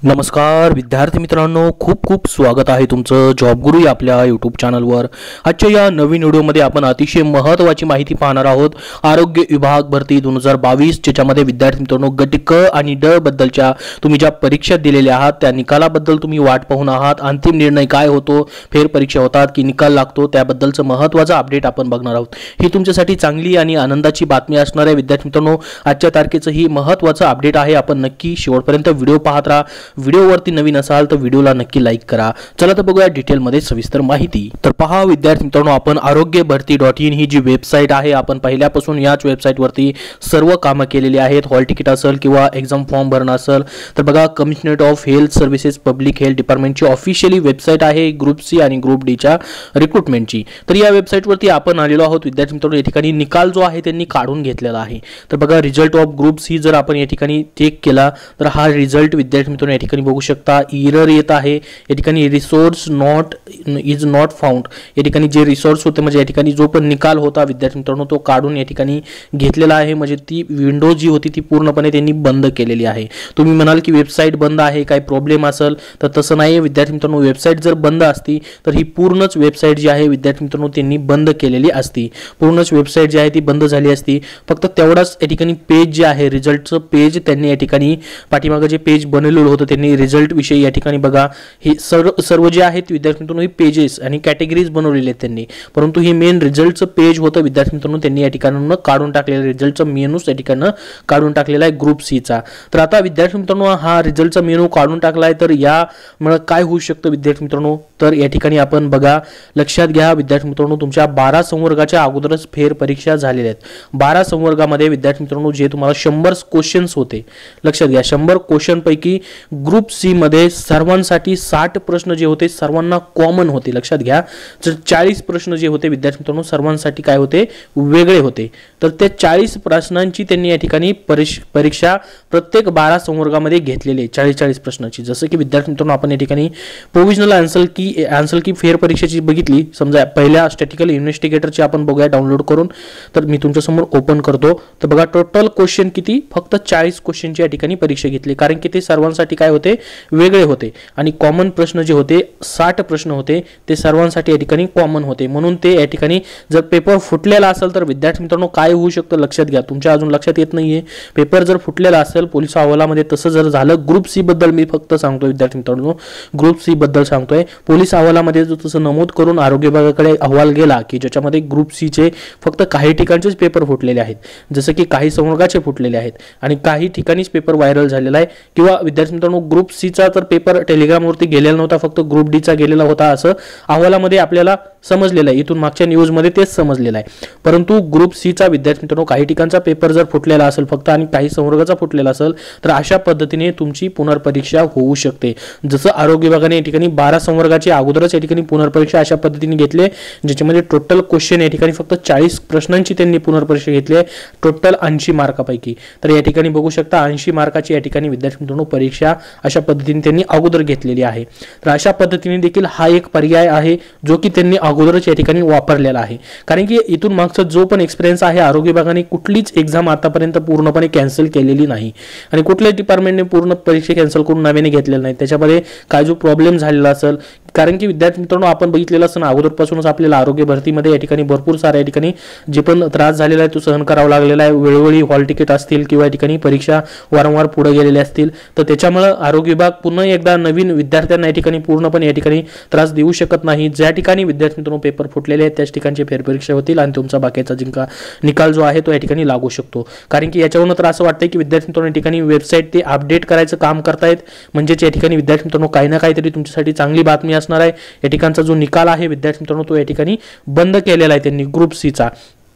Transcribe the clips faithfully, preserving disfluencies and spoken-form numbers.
नमस्कार विद्यार्थी मित्रांनो, खूप खूप स्वागत आहे तुमचं जॉब गुरु या आपल्या यूट्यूब चॅनलवर। आजच्या या नवीन व्हिडिओमध्ये आपण अतिशय महत्त्वाची माहिती पाहणार आहोत। आरोग्य विभाग भरती दोन हजार बावीस, ज्याच्यामध्ये विद्यार्थी मित्रांनो गट क आणि ड बद्दलच्या तुम्ही ज्या परीक्षा दिलेल्या आहात त्या निकालाबद्दल तुम्ही वाट पाहून आहात। अंतिम निर्णय काय होतो, फेर परीक्षा होतात की निकाल लागतो, त्याबद्दलचं महत्त्वाचं अपडेट आपण बघणार आहोत। ही तुमच्यासाठी चांगली आणि आनंदाची बातमी असणार आहे विद्यार्थी मित्रांनो। आजच्या तारखेचं ही महत्त्वाचं अपडेट आहे। आपण नक्की शेवटपर्यंत व्हिडिओ पाहत राहा। व्हिडिओवरती नवीन असाल तर व्हिडिओला नक्की लाईक करा। चला तर बघूया डिटेल मध्ये सविस्तर माहिती। तर पहा विद्यार्थी मित्रांनो, आपण आरोग्य भरती डॉट इन ही जी वेबसाईट आहे, आपण पहिल्यापासून याच वेबसाईटवरती सर्व कामं केलेली आहेत। हॉल तिकीट असेल किंवा एक्झाम फॉर्म भरणं असेल तर बघा, commissionerate of health services public health डिपार्टमेंटची ऑफिशियली वेबसाईट आहे ग्रुप सी आणि ग्रुप डी च्या रिक्रुटमेंटची। तर या वेबसाईटवरती आपण आलेलो आहोत विद्यार्थी मित्रांनो। या ठिकाणी निकाल जो आहे त्यांनी काढून घेतलेला आहे। तर बघा, रिझल्ट ऑफ ग्रुप सी जर आपण या ठिकाणी चेक केला तर हा रिझल्ट विद्यार्थी मित्रांनो या ठिकाणी बघू शकता एरर येत आहे। या ठिकाणी resource not is not found, या ठिकाणी जे रिसोर्स होते म्हणजे या ठिकाणी जो पण निकाल होता विद्यार्थी मित्रांनो तो काढून या ठिकाणी घेतलेला आहे। म्हणजे ती विंडो जी होती ती पूर्णपणे त्यांनी बंद केलेली आहे। तुम्ही म्हणाल की वेबसाईट बंद आहे, काय प्रॉब्लेम असेल, तर तसं नाही विद्यार्थी मित्रांनो। वेबसाईट जर बंद असती तर ही पूर्णच वेबसाईट जी आहे विद्यार्थी मित्रांनो त्यांनी बंद केलेली असती। पूर्णच वेबसाईट जी आहे ती बंद झाली असती। फक्त तेवढाच या ठिकाणी पेज जे आहे रिझल्टचं पेज त्यांनी या ठिकाणी पाठीमागे जे पेज बनवलेलं होतं त्यांनी रिझल्ट विषयी या ठिकाणी बघा, हे सर्व सर्व जे आहेत विद्यार्थी मित्रांनो ही पेजेस आणि कॅटेगरीज बनवलेले आहेत त्यांनी, परंतु हे मेन रिझल्टचं पेज होतं विद्यार्थी मित्रांनो त्यांनी या ठिकाणी काढून टाकलेलं, रिझल्टचा मेनूच या ठिकाणी काढून टाकलेला आहे ग्रुप सी चा। तर आता विद्यार्थी मित्रांनो हा रिझल्टचा मेनू काढून टाकलाय, तर यामुळे काय होऊ शकतं विद्यार्थी मित्रांनो, तर या ठिकाणी आपण बघा, लक्षात घ्या विद्यार्थी मित्रांनो, तुमच्या बारा संवर्गाच्या अगोदरच फेर परीक्षा झालेल्या आहेत। बारा संवर्गामध्ये विद्यार्थी मित्रांनो जे तुम्हाला शंभर क्वेश्चन्स होते, लक्षात घ्या शंभर क्वेश्चन पैकी ग्रुप सी मध्ये सर्वांसाठी साठ प्रश्न जे होते सर्वांना कॉमन होते। लक्षात घ्या, तर चाळीस प्रश्न जे होते विद्यार्थी मित्रांनो सर्वांसाठी काय होते, वेगळे होते। तर त्या चाळीस प्रश्नांची त्यांनी या ठिकाणी परीक्षा प्रत्येक बारा संवर्गामध्ये घेतलेली आहे, चाळीस चाळीस प्रश्नांची। जसं की विद्यार्थी मित्रांनो आपण या ठिकाणी प्रोव्हिजनल आन्सर की आन्सर की फेर परीक्षेची बघितली, समजा पहिल्या स्टॅटिकल इन्व्हेस्टिगेटरची आपण बघूया डाउनलोड करून। तर मी तुमच्या समोर ओपन करतो, तर बघा टोटल क्वेश्चन किती, फक्त चाळीस क्वेश्चनची या ठिकाणी परीक्षा घेतली, कारण की ते सर्वांसाठी काय होते, वेगळे होते। आणि कॉमन प्रश्न जे होते साठ प्रश्न होते ते सर्वांसाठी या ठिकाणी कॉमन होते। म्हणून ते या ठिकाणी जर पेपर फुटलेला असेल तर विद्यार्थी मित्रांनो काय होऊ शकतं लक्षात घ्या, तुमच्या अजून लक्षात येत नाहीये। पेपर जर फुटलेला असेल पोलीस अहवालामध्ये तसं जर झालं, ग्रुप सी बद्दल मी फक्त सांगतोय विद्यार्थी मित्रांनो, ग्रुप सी बद्दल सांगतोय। पोलीस अहवालामध्ये जो तसं नमूद करून आरोग्य विभागाकडे अहवाल गेला की ज्याच्यामध्ये ग्रुप सी चे फक्त काही ठिकाणचेच पेपर फुटलेले आहेत, जसं की काही संवर्गाचे फुटलेले आहेत आणि काही ठिकाणीच पेपर व्हायरल झालेला आहे। किंवा विद्यार्थी मित्रांनो ग्रुप सी चा तर पेपर टेलिग्रामवरती गेलेला नव्हता, फक्त ग्रुप डी चा गेलेला होता असं अहवालामध्ये आपल्याला समजलेलं आहे। इथून मागच्या न्यूज मध्ये तेच समजलेलं आहे। परंतु ग्रुप सी चा विद्यार्थी मित्रांनो काही ठिकाणचा पेपर जर फुटलेला असेल फक्त आणि काही संवर्गाचा फुटलेला असेल तर अशा पद्धतीने तुमची पुनर्परीक्षा होऊ शकते। जसं आरोग्य विभागाने या ठिकाणी बारा संवर्गाची अगोदरच या ठिकाणी पुनर्परीक्षा अशा पद्धतीने घेतली, ज्याच्यामध्ये टोटल क्वेश्चन या ठिकाणी फक्त चाळीस प्रश्नांची त्यांनी पुनर्परीक्षा घेतली आहे, टोटल ऐंशी मार्कापैकी। तर या ठिकाणी बघू शकता ऐंशी मार्काची या ठिकाणी विद्यार्थी मित्रांनो परीक्षा अशा पद्धतीने त्यांनी अगोदर घेतलेली आहे। तर अशा पद्धतीने देखील हा एक पर्याय आहे जो की त्यांनी अगोदरच या ठिकाणी वापरलेला आहे, कारण की इथून मागचा जो पण एक्सपिरियन्स आहे आरोग्य विभागाने कुठलीच एक्झाम आतापर्यंत पूर्णपणे कॅन्सल केलेली नाही आणि कुठल्याच डिपार्टमेंटने पूर्ण परीक्षा कॅन्सल करून नव्याने घेतलेला नाही। त्याच्यामध्ये काय जो प्रॉब्लेम झालेला असेल, कारण की विद्यार्थी मित्रांनो आपण बघितलेलं असं अगोदरपासूनच आपल्याला आरोग्य भरतीमध्ये या ठिकाणी भरपूर साऱ्या या ठिकाणी जे पण त्रास झालेला आहे तो सहन करावा लागलेला आहे। वेळोवेळी हॉल तिकीट असतील किंवा या ठिकाणी परीक्षा वारंवार पुढे गेलेल्या असतील, तर त्याच्यामुळे आरोग्य विभाग पुन्हा एकदा नवीन विद्यार्थ्यांना या ठिकाणी पूर्णपणे या ठिकाणी त्रास देऊ शकत नाही। ज्या ठिकाणी विद्यार्थी मित्रांनो पेपर फुटलेले आहेत त्याच ठिकाणची फेरपरीक्षा होतील आणि तुमचा बाकीचा जिंका निकाल जो आहे तो या ठिकाणी लागू शकतो। कारण की याच्यावरून तर असं वाटतंय की विद्यार्थी मित्रांनो या ठिकाणी वेबसाईट ते अपडेट करायचं काम करतायत, म्हणजेच या ठिकाणी विद्यार्थी मित्रांनो काही ना काहीतरी तुमच्यासाठी चांगली बातमी असणार आहे। या ठिकाणचा जो निकाल आहे विद्यार्थी मित्रांनो तो या ठिकाणी बंद केलेला आहे त्यांनी ग्रुप सी चा।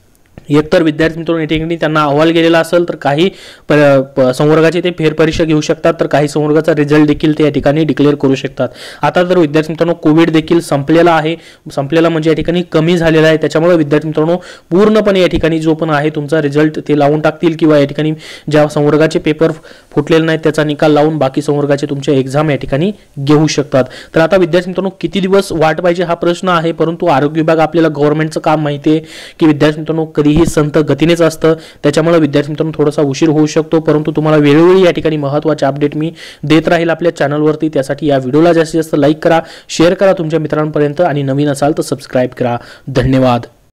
एकतर विद्यार्थी मित्रांनो या ठिकाणी त्यांना अहवाल गेलेला असेल तर काही संवर्गाचे ते फेरपरीक्षा घेऊ शकतात, तर काही संवर्गाचा रिझल्ट देखील ते या ठिकाणी डिक्लेअर करू शकतात। आता तर विद्यार्थी मित्रांनो कोविड देखील संपलेला आहे, संपलेला म्हणजे या ठिकाणी कमी झालेला आहे, त्याच्यामुळे विद्यार्थी मित्रांनो पूर्णपणे या ठिकाणी जो पण आहे तुमचा रिझल्ट ते लावून टाकतील किंवा या ठिकाणी ज्या संवर्गाचे पेपर फुटलेले नाहीत त्याचा निकाल लावून बाकी संवर्गाचे तुमचे एक्झाम या ठिकाणी घेऊ शकतात। तर आता विद्यार्थी मित्रांनो किती दिवस वाट पाहिजे हा प्रश्न आहे, परंतु आरोग्य विभाग आपल्याला गव्हर्नमेंटचं काम माहिती आहे की विद्यार्थी मित्रांनो कधीही हे संत गतीनेच असतं, त्याच्यामुळे विद्यार्थी मित्रांनो थोडासा उशीर होऊ शकतो, परंतु तुम्हाला वेळोवेळी या ठिकाणी महत्त्वाचे अपडेट मी देत राहील आपल्या चॅनलवरती। त्यासाठी या व्हिडिओला जास्तीत जास्त लाईक करा, शेअर करा तुमच्या मित्रांपर्यंत आणि नवीन असाल तर सबस्क्राईब करा। धन्यवाद।